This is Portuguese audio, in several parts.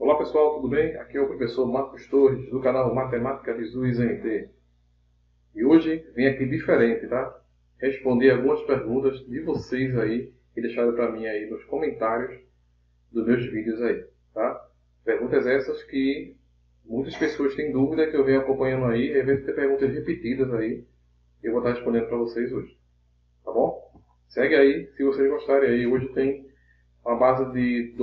Olá pessoal, tudo bem? Aqui é o professor Marcos Torres, do canal Matemática de ZUIS-NT. E hoje vim aqui diferente, tá? Responder algumas perguntas de vocês aí que deixaram para mim aí nos comentários dos meus vídeos aí, tá? Perguntas essas que muitas pessoas têm dúvida, que eu venho acompanhando aí, e às vezes tem perguntas repetidas aí, e eu vou estar respondendo para vocês hoje, tá bom? Segue aí, se vocês gostarem aí. Hoje tem uma base de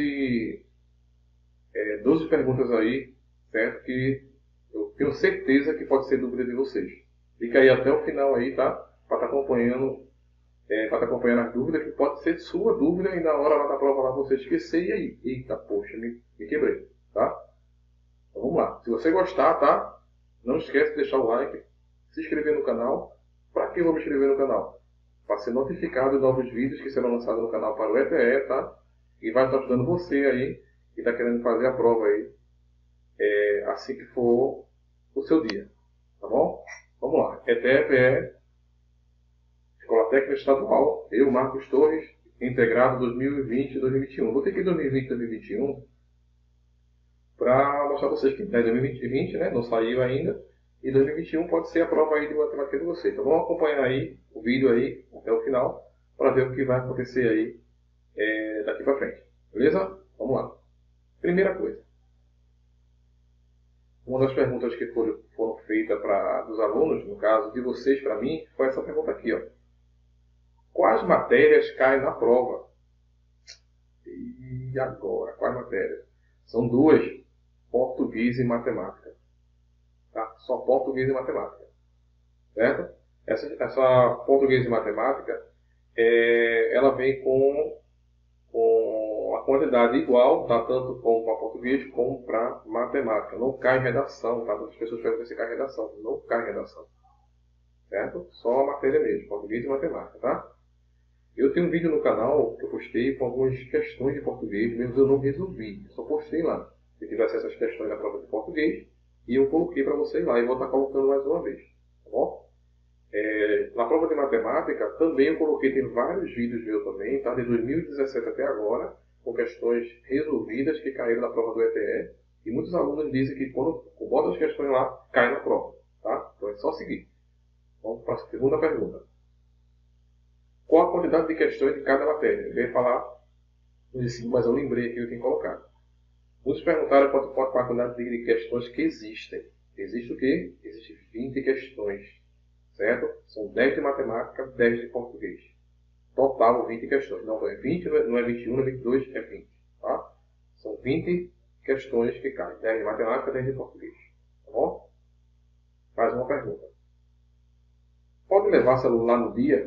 12 perguntas aí, certo? Que eu tenho certeza que pode ser dúvida de vocês. Fica aí até o final aí, tá? Para estar acompanhando, as dúvidas, que pode ser sua dúvida e na hora lá da prova lá você esquecer e aí. Eita, poxa, me quebrei, tá? Então vamos lá. Se você gostar, tá? Não esquece de deixar o like, se inscrever no canal. Para que eu vou me inscrever no canal? Para ser notificado de novos vídeos que serão lançados no canal para o ETE, tá? E vai estar ajudando você aí que está querendo fazer a prova aí, assim que for o seu dia, tá bom? Vamos lá. ETE, Escola Técnica Estadual, eu, Marcos Torres, integrado 2020 e 2021. Vou ter aqui 2020 e 2021 para mostrar a vocês que 2020, né, não saiu ainda, e 2021 pode ser a prova aí de matemática de vocês. Então vamos acompanhar aí o vídeo aí até o final para ver o que vai acontecer aí daqui para frente. Beleza? Vamos lá. Primeira coisa. Uma das perguntas que foram feitas dos alunos, no caso de vocês para mim, foi essa pergunta aqui, ó. Quais matérias caem na prova? E agora, quais matérias? São duas, português e matemática. Tá? Só português e matemática. Certo? Essa português e matemática, ela vem com a quantidade igual, tá? Tanto para português como para matemática. Não cai em redação, tá? Muitas pessoas perguntam se cai em redação. Não cai em redação. Certo? Só a matéria mesmo, português e matemática, tá? Eu tenho um vídeo no canal que eu postei com algumas questões de português, mesmo eu não resolvi. Eu só postei lá. Se tivesse essas questões na prova de português, e eu coloquei para vocês lá, e vou estar colocando mais uma vez. Tá bom? Na prova de matemática, também eu coloquei, tem vários vídeos meus também, tá? De 2017 até agora, com questões resolvidas que caíram na prova do ETE. E muitos alunos dizem que quando botam as questões lá, cai na prova. Tá? Então é só seguir. Vamos para a segunda pergunta. Qual a quantidade de questões de cada matéria? Eu ia falar no ensino, mas eu lembrei aqui que eu tenho colocado. Muitos perguntaram qual a quantidade de questões que existem. Existe o quê? Existem 20 questões. Certo? São 10 de matemática, 10 de português. Total 20 questões. Não é 20, não é 21, não é 22, é 20. Tá? São 20 questões que caem. 10 de matemática, 10 de português. Tá bom? Mais uma pergunta. Pode levar celular no dia?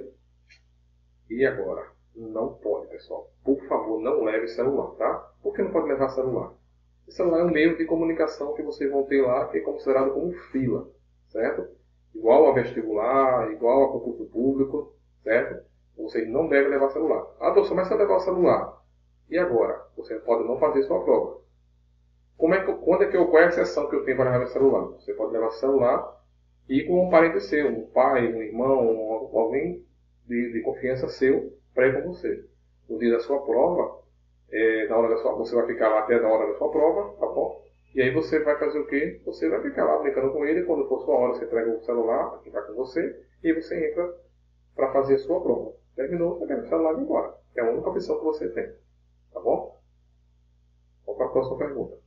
E agora? Não pode, pessoal. Por favor, não leve celular, tá? Por que não pode levar celular? O celular é um meio de comunicação que vocês vão ter lá, que é considerado como fila, certo? Igual a vestibular, igual a concurso público, certo? Vocês não devem levar celular. Ah, professor, mas se eu levar o celular? E agora? Você pode não fazer sua prova. Qual é a exceção que eu tenho para levar celular? Você pode levar celular e com um parente seu, um pai, um irmão, alguém de confiança seu para ir com você. No dia da sua prova, você vai ficar lá até a hora da sua prova, tá bom? E aí você vai fazer o quê? Você vai ficar lá brincando com ele, quando for sua hora você entrega o celular, que está com você, e você entra para fazer a sua prova. Terminou, você pega o celular e vai embora. É a única opção que você tem. Tá bom? Vamos para a próxima pergunta.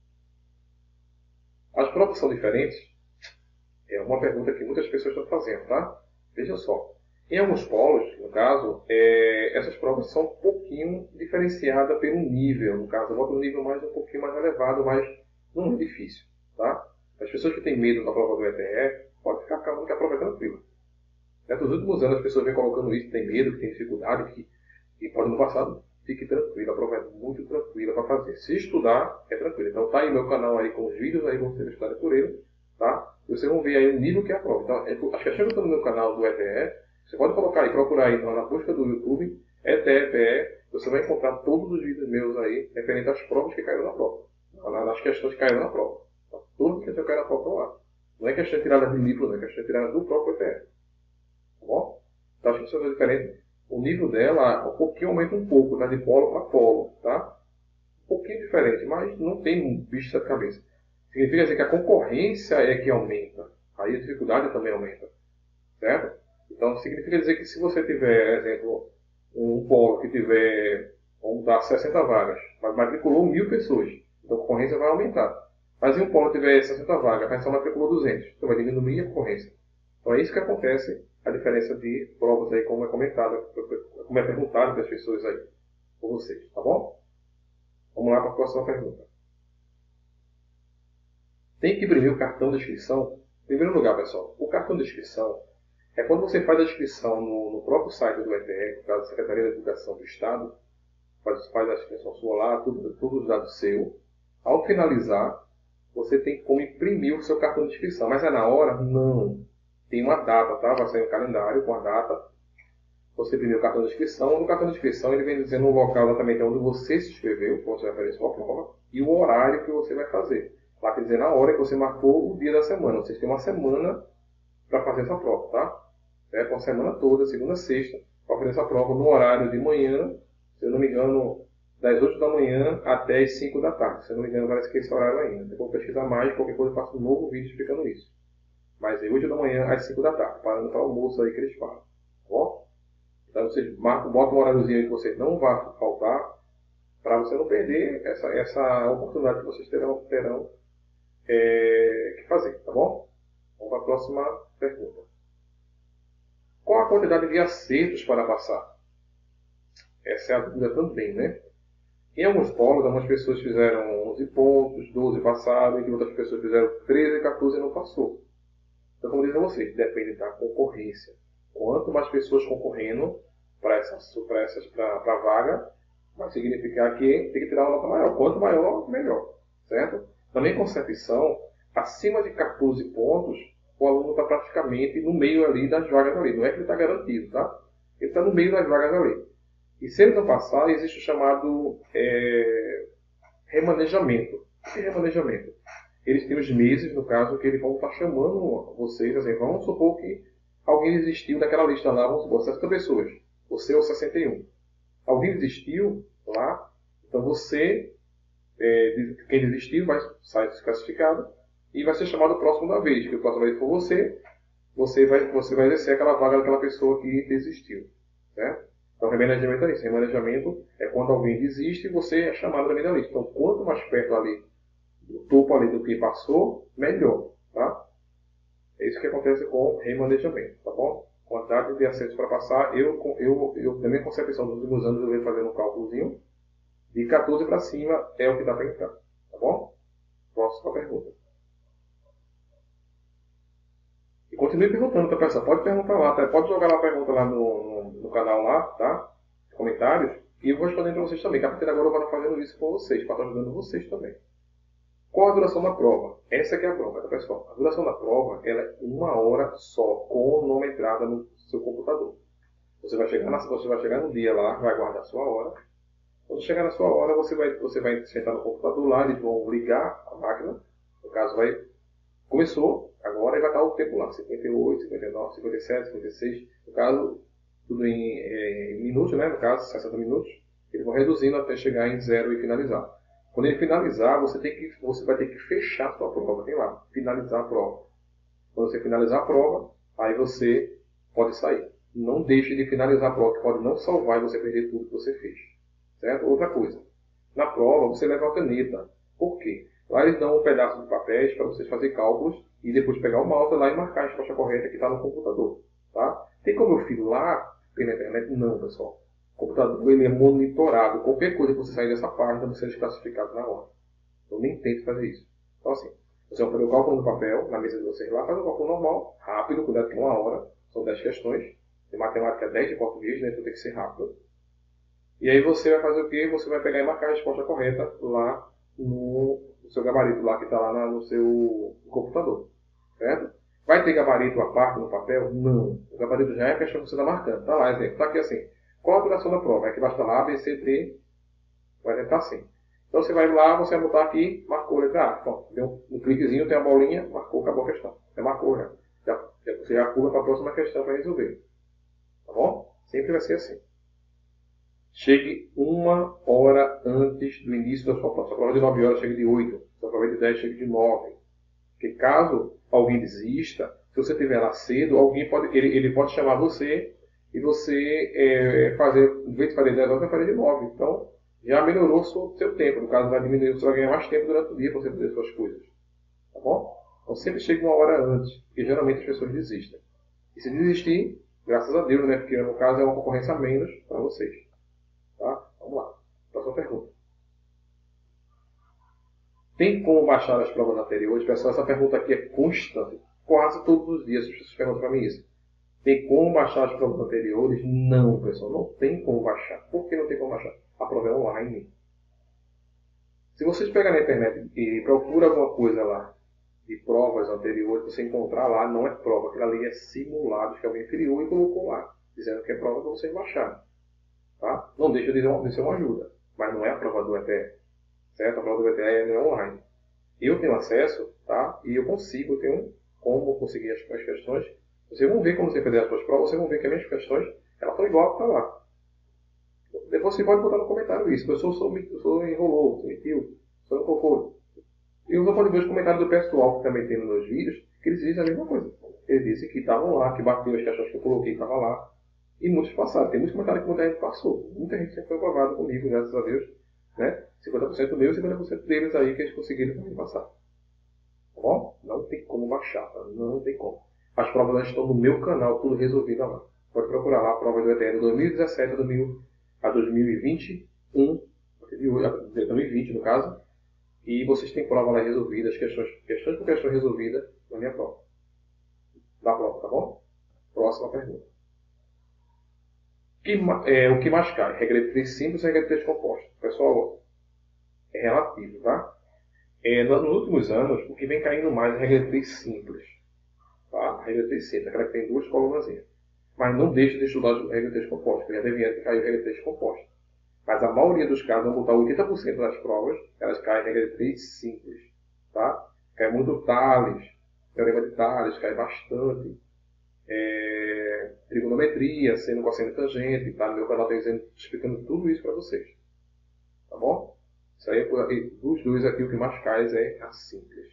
As provas são diferentes? É uma pergunta que muitas pessoas estão fazendo, tá? Veja só. Em alguns polos, no caso, essas provas são um pouquinho diferenciadas pelo nível. No caso, eu boto um nível um pouquinho mais elevado, mas não é difícil. Tá? As pessoas que têm medo da prova do ETE, podem ficar calmo que a prova é tranquila. Nos últimos anos, as pessoas vêm colocando isso, tem medo, que tem dificuldade, que pode no passado. Fique tranquilo, a prova é muito tranquila para fazer. Se estudar, é tranquilo. Então tá aí meu canal aí com os vídeos, aí vão ser estudados por ele. Tá? E vocês vão ver aí o nível que é a prova. Então, as questões que estão no meu canal do ETE, você pode colocar aí, procurar aí na busca do YouTube, ETE, você vai encontrar todos os vídeos meus aí, referente às provas que caíram na prova. Nas questões que caíram na prova. Então, todas as questões que caíram na prova estão lá. Não é questão tirada de livro, não é questão tirada do próprio ETE. Tá bom? Então, as questões são diferentes. O nível dela, um pouquinho aumenta um pouco, tá? De polo para polo, tá? pouquinho diferente, mas não tem bicho de cabeça. Significa dizer que a concorrência é que aumenta. Aí a dificuldade também aumenta. Certo? Então significa dizer que se você tiver, exemplo, um polo que tiver, vamos dar 60 vagas, mas matriculou 1000 pessoas, então a concorrência vai aumentar. Mas se um polo tiver 60 vagas, mas só matriculou 200, então vai diminuir a concorrência. Então é isso que acontece, a diferença de provas aí, como é comentado, como é perguntado para as pessoas aí, por vocês, tá bom? Vamos lá para a próxima pergunta. Tem que imprimir o cartão de inscrição? Em primeiro lugar, pessoal, o cartão de inscrição é quando você faz a inscrição no próprio site do ETE, no caso da Secretaria da Educação do Estado, faz a inscrição sua lá, tudo os dados seus. Ao finalizar, você tem como imprimir o seu cartão de inscrição. Mas é na hora? Não. Tem uma data, tá? Vai sair um calendário com a data. Você imprimiu o cartão de inscrição. No cartão de inscrição ele vem dizendo o local exatamente onde você se inscreveu, quando você vai fazer a sua prova, e o horário que você vai fazer. Lá quer dizer na hora que você marcou o dia da semana. Vocês têm uma semana para fazer essa prova, tá? Com a semana toda, segunda a sexta, para fazer essa prova no horário de manhã, se eu não me engano, das 8 da manhã até as 5 da tarde. Se eu não me engano, parece que esse horário ainda. Depois vou pesquisar mais, qualquer coisa eu faço um novo vídeo explicando isso. Mas é 8 da manhã às 5 da tarde, parando para o almoço aí que eles falam. Tá bom? Então vocês botam um horáriozinho aí que vocês não vão faltar, para você não perder essa oportunidade que vocês terão que fazer, tá bom? Vamos para a próxima pergunta. Qual a quantidade de acertos para passar? Essa é a dúvida também, né? Em alguns polos, algumas pessoas fizeram 11 pontos, 12 passaram, e outras pessoas fizeram 13, 14 e não passou. Então, como diz a vocês, depende da concorrência. Quanto mais pessoas concorrendo para a vaga, vai significar que tem que tirar uma nota maior. Quanto maior, melhor. Certo? Na minha concepção, acima de 14 pontos, o aluno está praticamente no meio ali das vagas ali. Não é que ele está garantido, tá? Ele está no meio das vagas ali. E se ele não passar, existe o chamado remanejamento. O que é remanejamento? Eles têm os meses, no caso, que eles vão estar chamando vocês. Assim, vamos supor que alguém desistiu daquela lista lá, vamos supor, 60 pessoas. Você é o 61. Alguém desistiu lá, então você, quem desistiu, vai sair desclassificado e vai ser chamado próximo da vez. Que o próximo vez for você vai exercer aquela vaga daquela pessoa que desistiu. Certo? Então, remanejamento é isso. Remanejamento é quando alguém desiste e você é chamado também da lista. Então, quanto mais perto ali do topo ali do que passou, melhor. Tá? É isso que acontece com remanejamento. Tá bom? Quantidade de acertos para passar, na minha concepção dos últimos anos, eu venho fazendo um cálculozinho. De 14 para cima é o que dá para entrar. Tá bom? Próxima pergunta. E continue perguntando, tá, pessoal? Pode perguntar lá, tá? Pode jogar lá a pergunta lá no canal lá, tá? Comentários. E eu vou respondendo para vocês também. Que a partir de agora eu vou estar fazendo isso com vocês, para estar ajudando vocês também. Qual a duração da prova? Essa que é a prova, tá, pessoal? A duração da prova ela é 1 hora só, cronometrada no seu computador. Você vai chegar no dia lá, vai guardar a sua hora. Quando chegar na sua hora, você vai sentar no computador lá, eles vão ligar a máquina. No caso, começou, agora vai estar o tempo lá, 58, 59, 57, 56. No caso, tudo em minutos, né? No caso, 60 minutos. Eles vão reduzindo até chegar em 0 e finalizar. Quando ele finalizar, você vai ter que fechar a sua prova. Tem lá, finalizar a prova. Quando você finalizar a prova, aí você pode sair. Não deixe de finalizar a prova, que pode não salvar e você perder tudo que você fez. Certo? Outra coisa. Na prova, você leva a caneta. Por quê? Lá eles dão um pedaço de papéis para vocês fazerem cálculos e depois pegar o mouse lá e marcar a resposta correta que está no computador. Tá? Tem como eu fiz lá pela internet? Não, pessoal. O computador ele é monitorado. Qualquer coisa que você sair dessa página, você é desclassificado na hora. Então nem tente fazer isso. Então assim, você vai fazer o cálculo no papel, na mesa de vocês lá, faz um cálculo normal, rápido, cuidado com 1 hora. São 10 questões. De matemática 10 de português, né? Então tem que ser rápido. E aí você vai fazer o quê? Você vai pegar e marcar a resposta correta lá no seu gabarito, lá que está lá no seu computador. Certo? Vai ter gabarito à parte no papel? Não. O gabarito já é a questão que você está marcando. Tá lá, exemplo. Está aqui assim. Qual a duração da prova? É que basta lá A, B, C, D. Vai estar assim. Então você vai lá, você vai botar aqui, marcou a letra A. Pronto. Deu um cliquezinho, tem a bolinha, marcou, acabou a questão. Já marcou, já. Você já pula para a próxima questão para resolver. Tá bom? Sempre vai ser assim. chegue 1 hora antes do início da sua prova. Se a prova é de 9 horas, chegue de 8. Se a prova é de 10, chegue de 9. Porque caso alguém desista, se você estiver lá cedo, ele pode chamar você e você fazer, em vez de fazer 10 horas, vai fazer de 9. Então, já melhorou o seu tempo. No caso, vai diminuir, você vai ganhar mais tempo durante o dia para você fazer suas coisas. Tá bom? Então, sempre chegue 1 hora antes, porque geralmente as pessoas desistem. E se desistir, graças a Deus, né? Porque no caso é uma concorrência a menos para vocês. Tá? Vamos lá. Próxima pergunta. Tem como baixar as provas anteriores? Pessoal, essa pergunta aqui é constante. Quase todos os dias as pessoas perguntam para mim isso. Tem como baixar as provas anteriores? Não, pessoal. Não tem como baixar. Por que não tem como baixar? A prova é online. Se vocês pegarem na internet e procuram alguma coisa lá de provas anteriores, você encontrar lá, não é prova. Aquilo ali é simulado que alguém criou e colocou lá, dizendo que é prova para vocês baixarem. Tá? Não deixa de ser uma ajuda. Mas não é a prova do ETE. Certo? A prova do ETE é online. Eu tenho acesso, tá? E eu tenho como conseguir as questões. Vocês vão ver quando você fizer as suas provas, vocês vão ver que as minhas questões, elas estão igual a que está lá. Depois você pode botar no comentário isso. A pessoa sou enrolou, mentiu, só não colocou. E você pode ver os comentários do pessoal que também tem nos meus vídeos, que eles dizem a mesma coisa. Eles dizem que estavam lá, que bateu as questões que eu coloquei, que estavam lá. E muitos passaram. Tem muitos comentários que muita gente passou. Muita gente sempre foi aprovada comigo, graças a Deus. Né? 50% meu e 50% deles aí que eles conseguiram também passar. Tá bom? Não tem como baixar, tá? Não tem como. As provas já estão no meu canal, tudo resolvido lá. Pode procurar lá a prova do ETE de 2017 a 2021, 2020 no caso. E vocês têm prova lá resolvida, questões por questões resolvidas na minha prova. Da prova, tá bom? Próxima pergunta. O que mais cai? Regra de 3 simples e regra de 3 compostos. Pessoal, é relativo, tá? Nos últimos anos, o que vem caindo mais é a regra de 3 simples. Tá? A regra de 3 simples, aquela que tem 2 colunazinhas. Mas não deixe de estudar a regra de 3 compostos, porque já deveria cair a regra de 3 compostos. Mas a maioria dos casos, vão botar 80% das provas, elas caem em regra de 3 simples. Tá? Cai muito Tales, teorema de Tales, cai bastante. Trigonometria, seno, cosseno e tangente. Tá? No meu canal está explicando tudo isso para vocês. Tá bom? Isso aí, dos dois aqui, o que mais cai é a simples.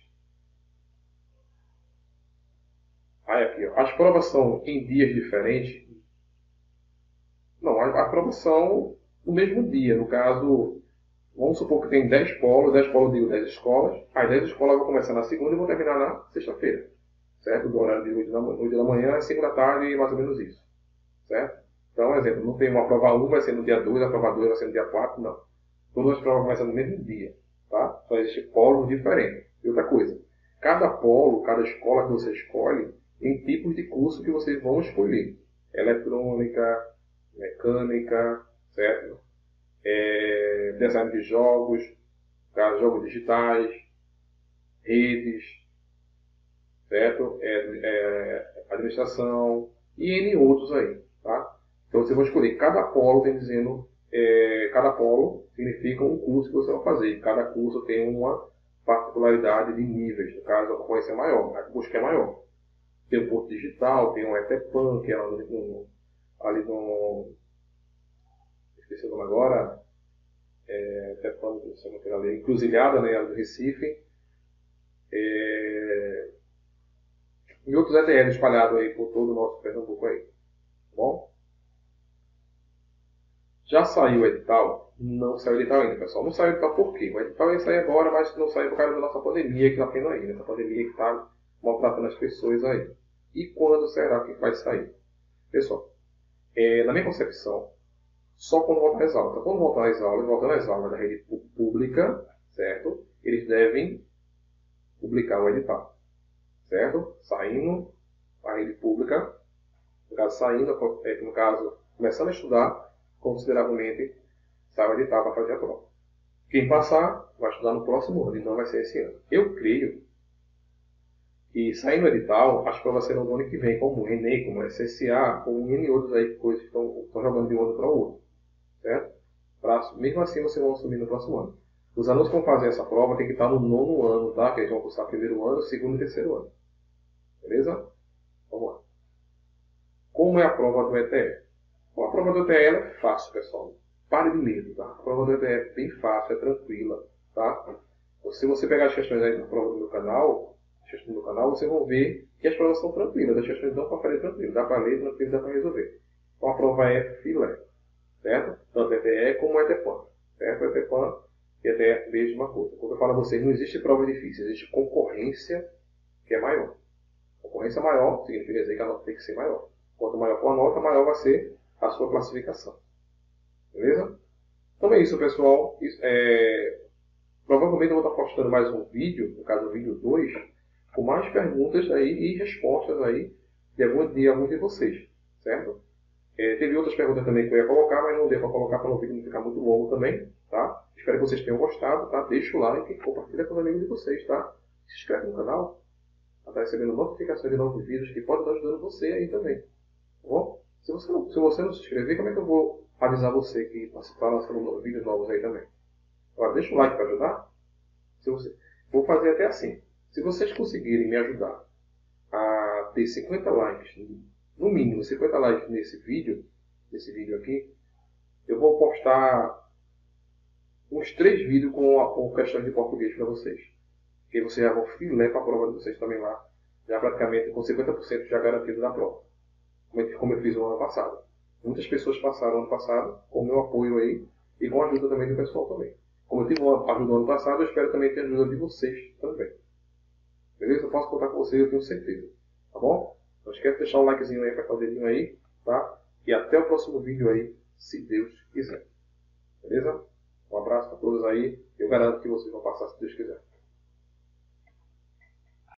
Aí aqui, ó. As provas são em dias diferentes? Não, a provas são no mesmo dia. No caso, vamos supor que tem 10 polos digo 10 escolas. As 10 escolas vão começar na segunda e vão terminar na sexta-feira. Certo? Do horário de 8 da manhã às 5 da tarde, mais ou menos isso. Certo? Então, exemplo, não tem uma prova 1, vai ser no dia 2, a prova 2 vai ser no dia 4, não. Todas as provas começam no mesmo dia. Tá? Só existe polos diferentes. E outra coisa, cada polo, cada escola que você escolhe, tem tipos de curso que vocês vão escolher. Eletrônica, mecânica, certo? Design de jogos, jogos digitais, redes, certo? Administração e N outros aí, tá? Então você vai escolher cada polo, tem dizendo, cada polo significa um curso que você vai fazer. Cada curso tem uma particularidade de níveis, no caso a concorrência é maior, a busca é maior. Tem o Porto Digital, tem o ETEPAN, que é ali no esqueci o nome agora, ETEPAN, ali, Encruzilhada, né, do Recife, e outros ETLs espalhados aí por todo o nosso Pernambuco aí. Tá bom? Já saiu o edital? Não saiu o edital ainda, pessoal. Não saiu o edital por quê? O edital ia sair agora, mas não saiu por causa da nossa pandemia que está tendo aí. Essa pandemia que está maltratando as pessoas aí. E quando será que vai sair? Pessoal, na minha concepção, só quando voltar às aulas. Então, quando voltar às aulas, voltando às aulas da rede pública, certo? Eles devem publicar o edital. Certo? Saindo a rede pública, no caso, no caso, começando a estudar, consideravelmente, sai o edital para fazer a prova. Quem passar, vai estudar no próximo ano, e não vai ser esse ano. Eu creio que, saindo o edital, as provas serão do ano que vem, como o Enem, como o SSA, como N outros aí, coisas que estão jogando de um ano para o outro. Certo? Mesmo assim, vocês vão assumir no próximo ano. Os alunos que vão fazer essa prova têm que estar no 9º ano, tá? Que eles vão cursar primeiro ano, segundo e terceiro ano. Beleza? Vamos lá. Como é a prova do ETE? Bom, a prova do ETE é fácil, pessoal. pare de medo, tá? A prova do ETE é bem fácil, é tranquila, tá? Se você pegar as questões aí na prova do meu canal, vocês vão ver que as provas são tranquilas, as questões dão para fazer tranquilo, dá para ler tranquilo, dá para resolver. Então a prova é filé, certo? Tanto ETE como ETEPAN, certo? ETEPAN e ETE é a mesma coisa. Como eu falo a vocês, não existe prova difícil, existe concorrência que é maior. Concorrência maior significa dizer que a nota tem que ser maior. Quanto maior for a nota, maior vai ser a sua classificação. Beleza? Então é isso, pessoal. Provavelmente eu vou estar postando mais um vídeo, no caso o vídeo 2, com mais perguntas aí e respostas aí de alguns de vocês, certo? Teve outras perguntas também que eu ia colocar, mas não deu para colocar para o vídeo não ficar muito longo também, tá? Espero que vocês tenham gostado, tá? Deixa o like, compartilha com os amigos de vocês, tá? Se inscreve no canal, para estar recebendo notificações de novos vídeos que podem estar ajudando você aí também, tá bom? Se você não se inscrever, como é que eu vou avisar você que está lançando vídeos novos aí também? Agora, deixa o like para ajudar. Vou fazer até assim. Se vocês conseguirem me ajudar a ter 50 likes, no mínimo 50 likes nesse vídeo aqui, eu vou postar uns 3 vídeos com questões de português para vocês. Que vocês já vão filé para a prova de vocês também lá. Já praticamente com 50% já garantido na prova. Como eu fiz no ano passado. Muitas pessoas passaram ano passado com o meu apoio aí e com a ajuda também do pessoal também. Como eu tive uma ajuda no ano passado, eu espero também ter a ajuda de vocês também. Beleza? Eu posso contar com vocês, eu tenho certeza. Tá bom? Não esquece de deixar um likezinho aí, apertar o dedinho aí, tá? E até o próximo vídeo aí, se Deus quiser. Beleza? Um abraço para todos aí. Eu garanto que vocês vão passar se Deus quiser.